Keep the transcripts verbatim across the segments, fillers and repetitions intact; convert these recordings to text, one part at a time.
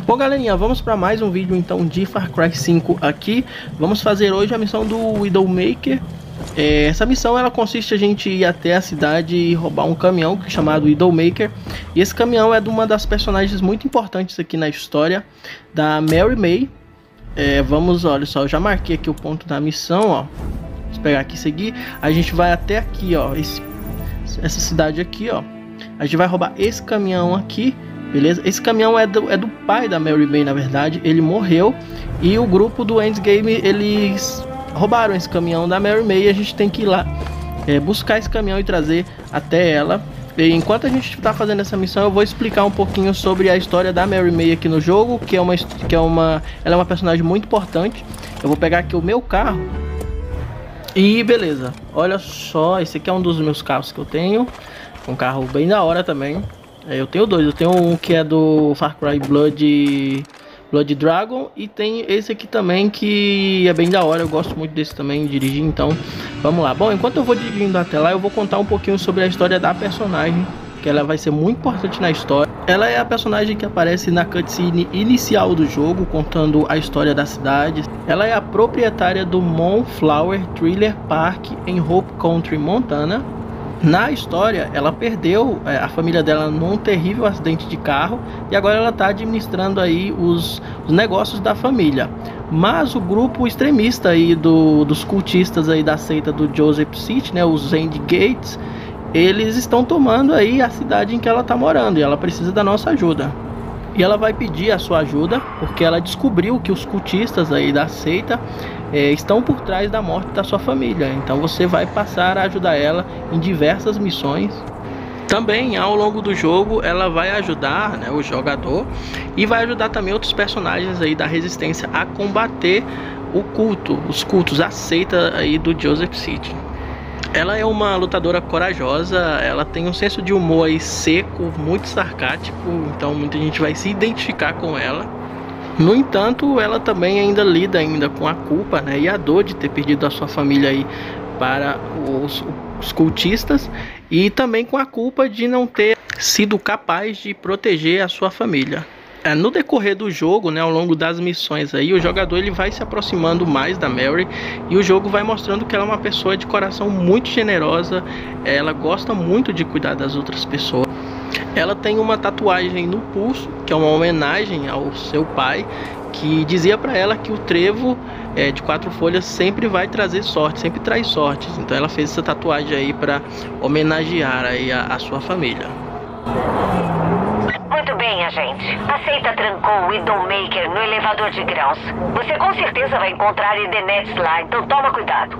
Bom, galerinha, vamos para mais um vídeo então de Far Cry cinco aqui. Vamos fazer hoje a missão do Widowmaker. É, essa missão ela consiste a gente ir até a cidade e roubar um caminhão chamado Widowmaker. E esse caminhão é de uma das personagens muito importantes aqui na história, da Mary May. É, vamos, olha só, eu já marquei aqui o ponto da missão, ó. Vamos pegar aqui e seguir. A gente vai até aqui, ó, esse, essa cidade aqui, ó. A gente vai roubar esse caminhão aqui. Beleza? Esse caminhão é do, é do pai da Mary May, na verdade. Ele morreu e o grupo do Endgame, eles roubaram esse caminhão da Mary May. E a gente tem que ir lá é, buscar esse caminhão e trazer até ela. E enquanto a gente está fazendo essa missão, eu vou explicar um pouquinho sobre a história da Mary May aqui no jogo, que é uma, que é uma, ela é uma personagem muito importante. Eu vou pegar aqui o meu carro e beleza. Olha só, esse aqui é um dos meus carros que eu tenho, um carro bem da hora também. Eu tenho dois, eu tenho um que é do Far Cry Blood, Blood Dragon, e tem esse aqui também que é bem da hora, eu gosto muito desse também, dirigir, então vamos lá. Bom, enquanto eu vou dirigindo até lá, eu vou contar um pouquinho sobre a história da personagem, que ela vai ser muito importante na história. Ela é a personagem que aparece na cutscene inicial do jogo, contando a história da cidade. Ela é a proprietária do Moonflower Trailer Park em Hope Country, Montana. Na história, ela perdeu é, a família dela num terrível acidente de carro e agora ela está administrando aí os, os negócios da família. Mas o grupo extremista aí do, dos cultistas aí da seita do Joseph Seed, né, os Endgates, eles estão tomando aí a cidade em que ela está morando e ela precisa da nossa ajuda. E ela vai pedir a sua ajuda porque ela descobriu que os cultistas aí da seita é, estão por trás da morte da sua família. Então você vai passar a ajudar ela em diversas missões. Também ao longo do jogo ela vai ajudar, né, o jogador, e vai ajudar também outros personagens aí da resistência a combater o culto, os cultos, a seita aí do Joseph Seed. Ela é uma lutadora corajosa, ela tem um senso de humor aí seco, muito sarcástico, então muita gente vai se identificar com ela. No entanto, ela também ainda lida ainda com a culpa, né, e a dor de ter perdido a sua família aí para os, os cultistas, e também com a culpa de não ter sido capaz de proteger a sua família. É, no decorrer do jogo, né, ao longo das missões aí, o jogador ele vai se aproximando mais da Mary e o jogo vai mostrando que ela é uma pessoa de coração muito generosa. Ela gosta muito de cuidar das outras pessoas. Ela tem uma tatuagem no pulso, que é uma homenagem ao seu pai, que dizia para ela que o trevo é, de quatro folhas sempre vai trazer sorte, sempre traz sorte. Então ela fez essa tatuagem aí para homenagear aí a, a sua família. Muito bem, agente. A seita trancou o Widowmaker no elevador de grãos. Você com certeza vai encontrar Edenetes lá, então toma cuidado.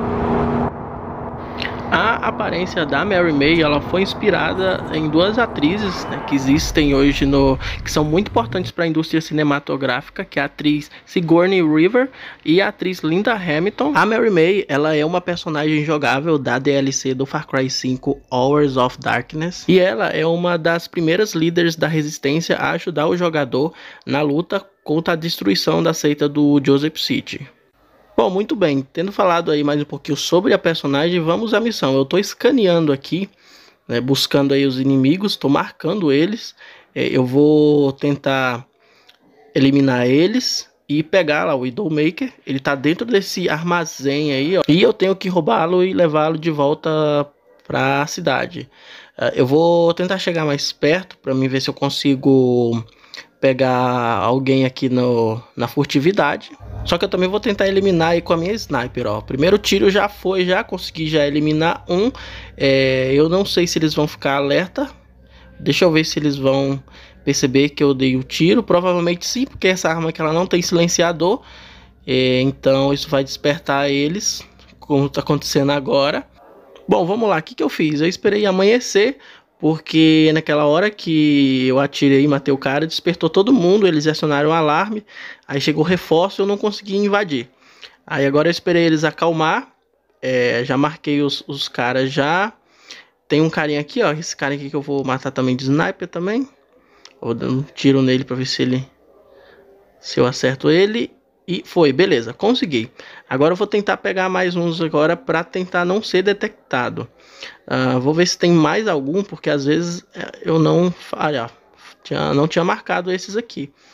A aparência da Mary May, ela foi inspirada em duas atrizes, né, que existem hoje no, que são muito importantes para a indústria cinematográfica, que é a atriz Sigourney Weaver e a atriz Linda Hamilton. A Mary May, ela é uma personagem jogável da D L C do Far Cry cinco Hours of Darkness, e ela é uma das primeiras líderes da resistência a ajudar o jogador na luta contra a destruição da seita do Joseph Seed. Bom, muito bem, tendo falado aí mais um pouquinho sobre a personagem, vamos à missão. Eu estou escaneando aqui, né, buscando aí os inimigos, estou marcando eles. É, eu vou tentar eliminar eles e pegar lá o Widowmaker. Ele está dentro desse armazém aí, ó, e eu tenho que roubá-lo e levá-lo de volta para a cidade. Uh, eu vou tentar chegar mais perto para mim ver se eu consigo pegar alguém aqui no, na furtividade. Só que eu também vou tentar eliminar aí com a minha sniper, ó. Primeiro tiro já foi, já consegui já eliminar um. É, eu não sei se eles vão ficar alerta. Deixa eu ver se eles vão perceber que eu dei o tiro. Provavelmente sim, porque essa arma aqui ela não tem silenciador. É, então isso vai despertar eles, como está acontecendo agora. Bom, vamos lá. O que, que eu fiz? Eu esperei amanhecer, porque naquela hora que eu atirei e matei o cara, despertou todo mundo, eles acionaram o alarme, aí chegou o reforço e eu não consegui invadir. Aí agora eu esperei eles acalmar, é, já marquei os, os caras já. Tem um carinha aqui, ó, esse cara aqui que eu vou matar também de sniper também. Vou dar um tiro nele pra ver se ele, se eu acerto ele. E foi, beleza, consegui. Agora eu vou tentar pegar mais uns agora para tentar não ser detectado. Uh, vou ver se tem mais algum, porque às vezes eu não, olha, tinha, não tinha marcado esses aqui.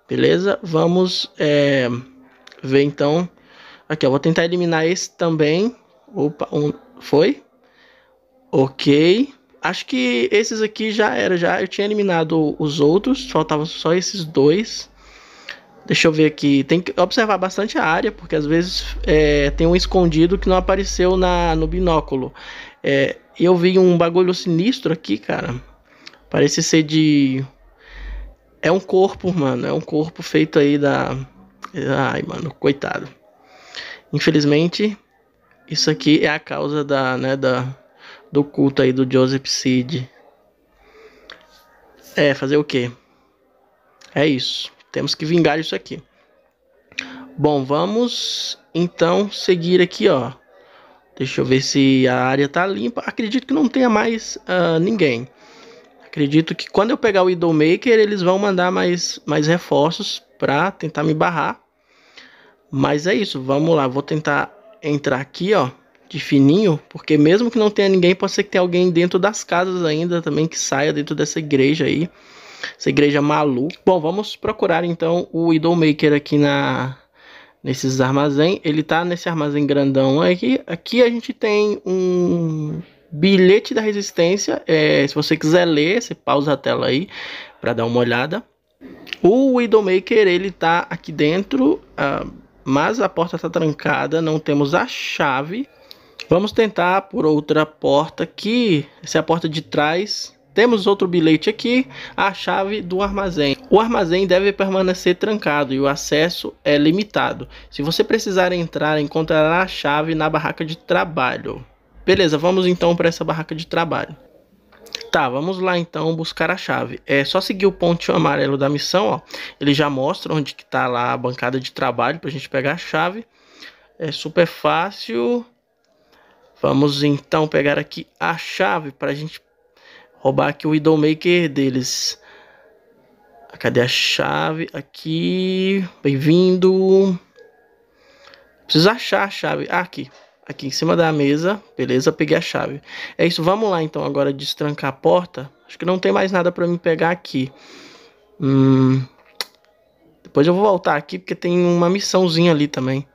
Beleza? Vamos é, ver então. Aqui, eu vou tentar eliminar esse também. Opa, um, foi? Ok. Acho que esses aqui já era, já. Eu tinha eliminado os outros, faltavam só esses dois. Deixa eu ver aqui. Tem que observar bastante a área, porque às vezes é, tem um escondido que não apareceu na, no binóculo. É, eu vi um bagulho sinistro aqui, cara. Parece ser de... É um corpo, mano. É um corpo feito aí da... Ai, mano, coitado. Infelizmente, isso aqui é a causa da, né, da, do culto aí do Joseph Seed. É, fazer o quê? É isso. Temos que vingar isso aqui. Bom, vamos então seguir aqui, ó. Deixa eu ver se a área tá limpa. Acredito que não tenha mais uh, ninguém. Acredito que quando eu pegar o Widowmaker, eles vão mandar mais, mais reforços pra tentar me barrar. Mas é isso, vamos lá. Vou tentar entrar aqui, ó, de fininho. Porque mesmo que não tenha ninguém, pode ser que tenha alguém dentro das casas ainda também que saia dentro dessa igreja aí. Essa igreja maluca. Bom, vamos procurar então o Widowmaker aqui na, nesses armazéns. Ele tá nesse armazém grandão aqui. Aqui a gente tem um bilhete da resistência. É, se você quiser ler, você pausa a tela aí para dar uma olhada. O Widowmaker, ele tá aqui dentro, uh, mas a porta tá trancada. Não temos a chave. Vamos tentar por outra porta aqui. Essa é a porta de trás. Temos outro bilhete aqui, a chave do armazém. O armazém deve permanecer trancado e o acesso é limitado. Se você precisar entrar, encontrará a chave na barraca de trabalho. Beleza, vamos então para essa barraca de trabalho. Tá, vamos lá então buscar a chave. É só seguir o pontinho amarelo da missão, ó. Ele já mostra onde que tá lá a bancada de trabalho para a gente pegar a chave. É super fácil. Vamos então pegar aqui a chave para a gente roubar aqui o Widowmaker deles. Cadê a chave? Aqui. Bem-vindo. Preciso achar a chave. Ah, aqui. Aqui em cima da mesa. Beleza, peguei a chave. É isso, vamos lá então agora destrancar a porta. Acho que não tem mais nada pra mim pegar aqui. Hum... Depois eu vou voltar aqui porque tem uma missãozinha ali também.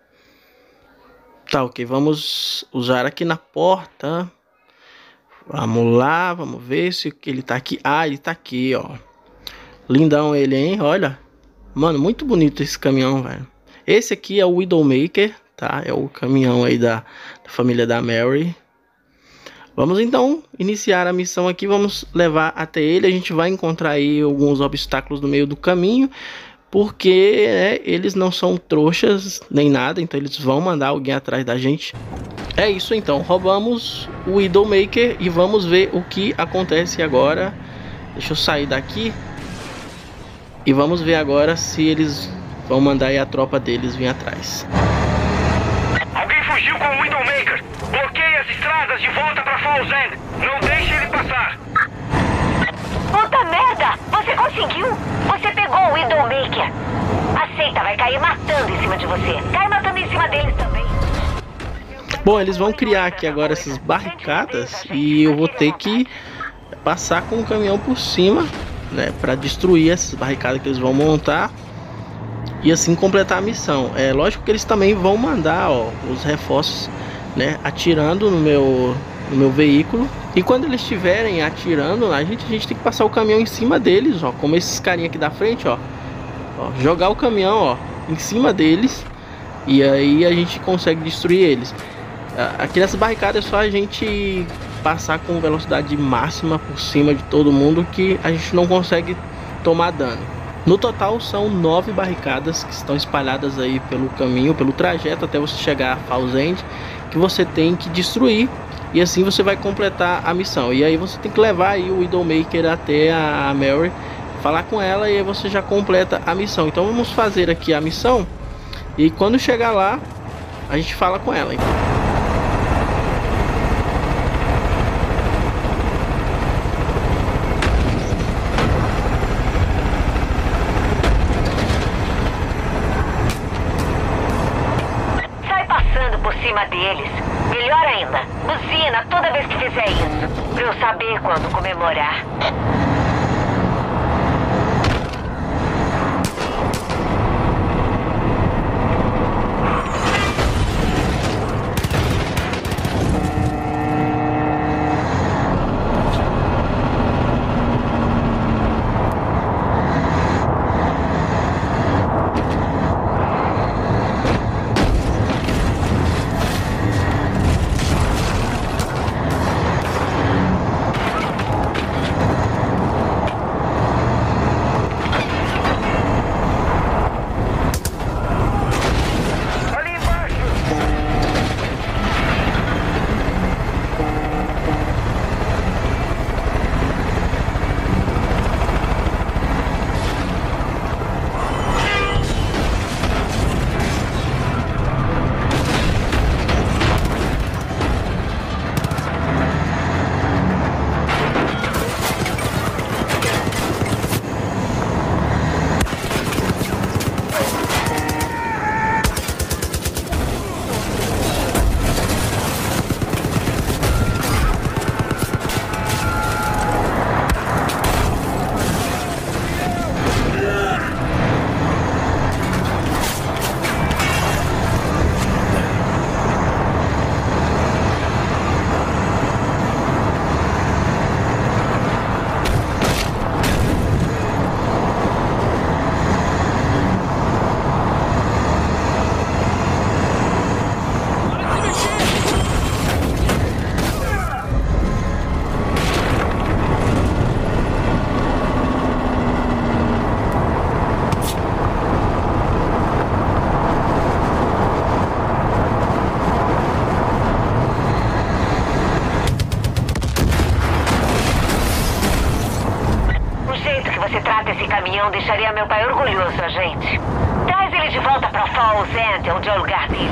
Tá, ok. Vamos usar aqui na porta. Vamos lá, vamos ver se ele tá aqui. Ah, ele tá aqui, ó. Lindão ele, hein? Olha. Mano, muito bonito esse caminhão, velho. Esse aqui é o Widowmaker, tá? É o caminhão aí da, da família da Mary. Vamos então iniciar a missão aqui. Vamos levar até ele. A gente vai encontrar aí alguns obstáculos no meio do caminho. Porque né, eles não são trouxas nem nada. Então eles vão mandar alguém atrás da gente. É isso então, roubamos o Widowmaker e vamos ver o que acontece agora. Deixa eu sair daqui. E vamos ver agora se eles vão mandar aí a tropa deles vir atrás. Alguém fugiu com o Widowmaker. Bloqueie as estradas de volta para Falls End. Não deixe ele passar. Puta merda! Você conseguiu! Você pegou o Widowmaker. Aceita, vai cair matando em cima de você. Cai matando em cima deles também. Bom, eles vão criar aqui agora essas barricadas e eu vou ter que passar com o caminhão por cima, né, para destruir essas barricadas que eles vão montar e assim completar a missão. É lógico que eles também vão mandar, ó, os reforços, né, atirando no meu no meu veículo. E quando eles estiverem atirando, a gente a gente tem que passar o caminhão em cima deles, ó, como esses carinha aqui da frente, ó, ó jogar o caminhão, ó, em cima deles e aí a gente consegue destruir eles. Aqui nessa barricada é só a gente passar com velocidade máxima por cima de todo mundo que a gente não consegue tomar dano. No total são nove barricadas que estão espalhadas aí pelo caminho, pelo trajeto até você chegar a Falls End, que você tem que destruir e assim você vai completar a missão. E aí você tem que levar aí o Widowmaker até a Mary, falar com ela e aí você já completa a missão. Então vamos fazer aqui a missão e quando chegar lá a gente fala com ela. Então. Deles. Melhor ainda, buzina toda vez que fizer isso, pra eu saber quando comemorar. deixaria meu pai orgulhoso, agente. Traz ele de volta pra Falls End, onde é o lugar dele.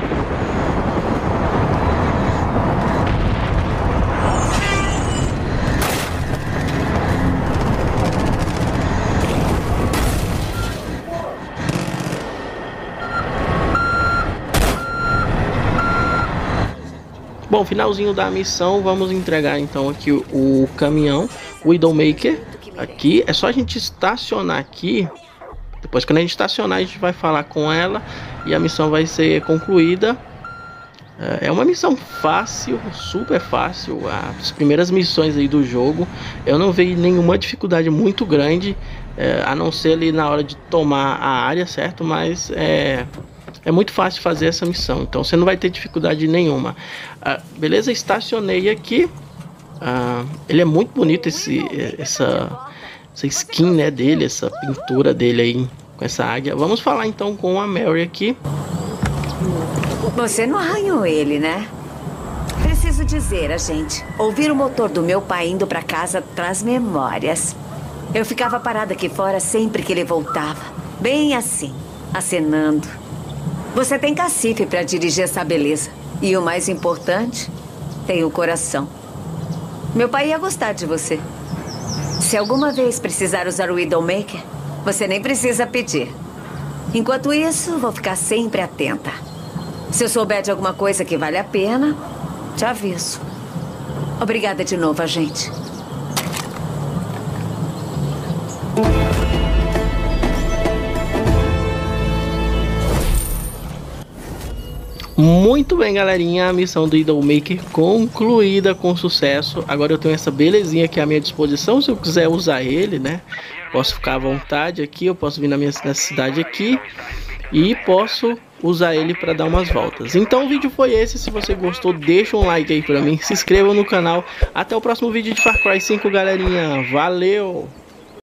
Bom, finalzinho da missão, vamos entregar então aqui o, o caminhão, o Widowmaker. Aqui é só a gente estacionar aqui. Depois, quando a gente estacionar, a gente vai falar com ela e a missão vai ser concluída. É uma missão fácil, super fácil. As primeiras missões aí do jogo, eu não vejo nenhuma dificuldade muito grande, é, a não ser ali na hora de tomar a área, certo? Mas é, é muito fácil fazer essa missão, então você não vai ter dificuldade nenhuma. Ah, beleza, estacionei aqui. Ah, ele é muito bonito, esse, essa, essa skin, né, dele, essa pintura dele aí com essa águia. Vamos falar então com a Mary aqui. Você não arranhou ele, né? Preciso dizer, agente, ouvir o motor do meu pai indo pra casa traz memórias. Eu ficava parada aqui fora sempre que ele voltava. Bem assim, acenando. Você tem cacife pra dirigir essa beleza. E o mais importante, tem o coração. Meu pai ia gostar de você. Se alguma vez precisar usar o Widowmaker, você nem precisa pedir. Enquanto isso, vou ficar sempre atenta. Se eu souber de alguma coisa que vale a pena, te aviso. Obrigada de novo, agente. Muito bem, galerinha, a missão do Widowmaker concluída com sucesso. Agora eu tenho essa belezinha aqui à minha disposição. Se eu quiser usar ele, né, posso ficar à vontade aqui. Eu posso vir na minha nessa cidade aqui e posso usar ele para dar umas voltas. Então o vídeo foi esse. Se você gostou, deixa um like aí pra mim, se inscreva no canal. Até o próximo vídeo de Far Cry cinco, galerinha. Valeu!